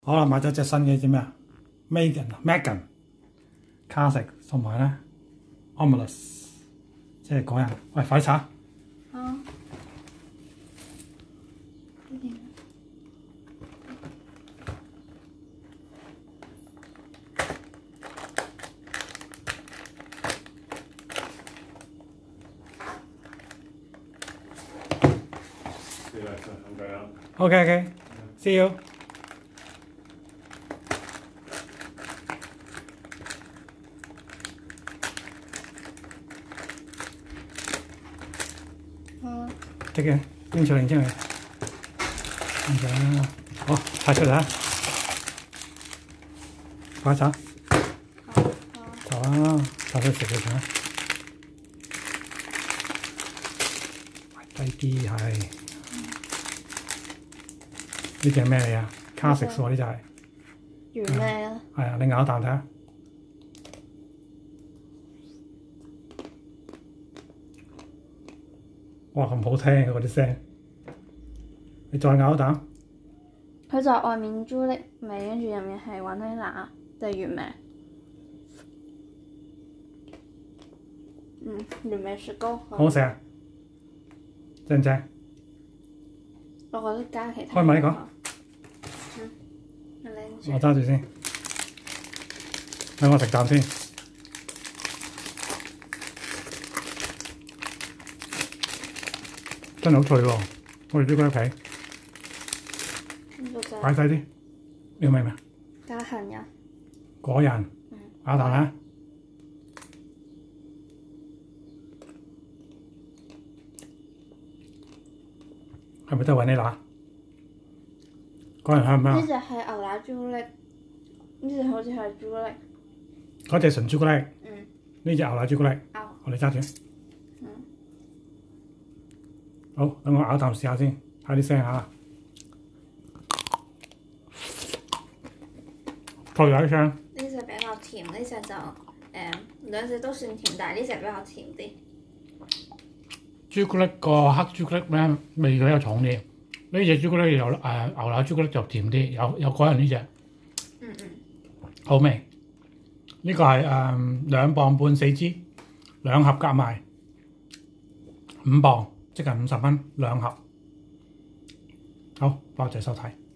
好啦，買咗隻新嘅隻咩啊 ？Magnum 卡食同埋咧 omelette， 即係嗰人。喂，快炒！ 好。 OK， see you。這個拎出嚟，拎出嚟，拎出嚟。好，拆出嚟啊！快炒！炒啊！炒到食佢炒。低啲係。呢隻係咩嚟啊？卡食喎，呢隻係。 原味啊！ 係啊，你咬啖睇下。哇，咁好聽嘅嗰啲聲！你再咬一啖。 佢就係外面朱古力味，跟住入面係雲呢拿定係原味？原味雪糕。 好好食啊！正唔正？ 我覺得加其他。 開埋呢個。我揸住先，等我食啖先。真係好脆喎！我哋朱古力皮。擺細啲，你明唔明啊？ 加杏仁。 果仁。咬啖啦。係咪都係雲呢拿？果仁香唔香？ 呢隻係牛奶朱古力，呢隻好似係朱古力。 嗰隻純朱古力。呢隻牛奶朱古力。我哋揸住。好，等我咬啖試下先，睇啲聲嚇。脆有啲聲。 呢隻比較甜，呢隻就兩隻都算甜，但係呢隻比較甜啲。 朱古力個黑朱古力咧味比較重啲，呢隻朱古力牛奶朱古力就甜啲，有果仁呢隻。好味。呢個係2磅半4支，2盒夾埋5磅，即係50蚊2盒。好，多謝收睇。